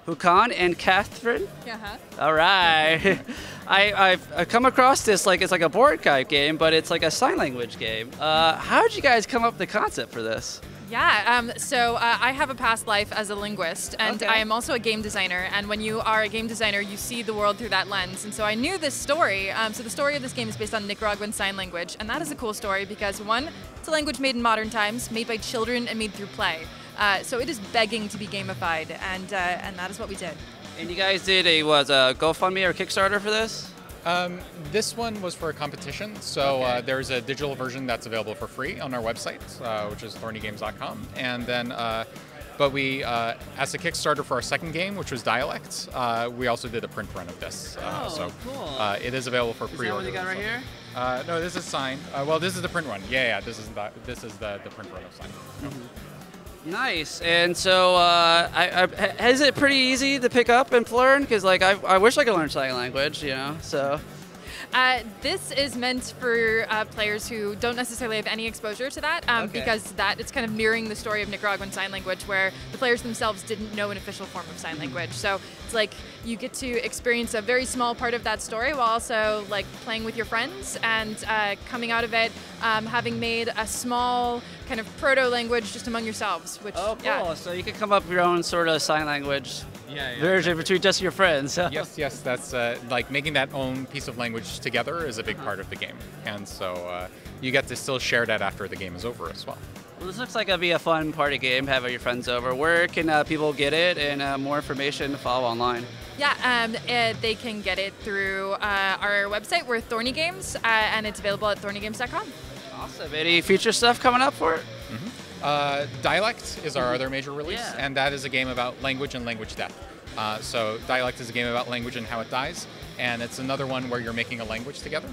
Hukan and Catherine. Uh-huh. All right. I've come across this like it's like a board game, but it's like a sign language game. How did you guys come up with the concept for this? Yeah, so I have a past life as a linguist, and Okay. I am also a game designer. And when you are a game designer, you see the world through that lens. And so I knew this story. So the story of this game is based on Nicaraguan Sign Language, and that is a cool story because one, it's a language made in modern times, made by children and made through play. So it is begging to be gamified, and that is what we did. And you guys did a GoFundMe or Kickstarter for this? This one was for a competition, so Okay. there's a digital version that's available for free on our website, which is thornygames.com. And then, but we, as a Kickstarter for our second game, which was Dialect, we also did a print run of this. So cool. it is available for Is that pre-order. what you got right here? No, this is signed. Well, this is the print run. Yeah, this is the print run of signed. Nice. And so, is it pretty easy to pick up and learn? Because like I wish I could learn sign language, you know. So. This is meant for players who don't necessarily have any exposure to that, Okay. because it's kind of mirroring the story of Nicaraguan Sign Language, where the players themselves didn't know an official form of sign language. So it's like you get to experience a very small part of that story while also like playing with your friends and coming out of it having made a small kind of proto-language just among yourselves. Which, Oh, cool. yeah. So you can come up with your own sort of sign language Yeah. version between just your friends. Yes, that's like making that own piece of language together is a big part of the game, and so you get to still share that after the game is over as well. Well, this looks like it'll be a fun party game. Have your friends over. Where can people get it, and more information to follow online? Yeah, they can get it through our website. We're Thorny Games, and it's available at thornygames.com. Awesome. Any future stuff coming up for it? Dialect is our other major release, Yeah. and that is a game about language and language death. So Dialect is a game about language and how it dies, and it's another one where you're making a language together.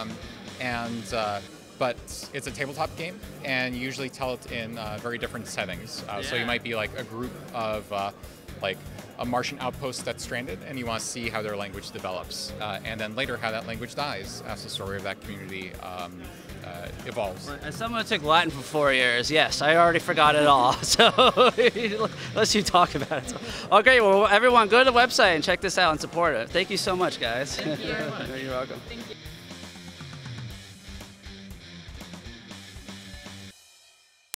But it's a tabletop game, and you usually tell it in very different settings. So Yeah. you might be like a group of like a Martian outpost that's stranded, and you want to see how their language develops, and then later how that language dies as the story of that community evolves. As someone who took Latin for 4 years, yes, I already forgot it all. So let's you talk about it. Okay, well, everyone, go to the website and check this out and support it. Thank you so much, guys. Thank you. You're welcome. Thank you.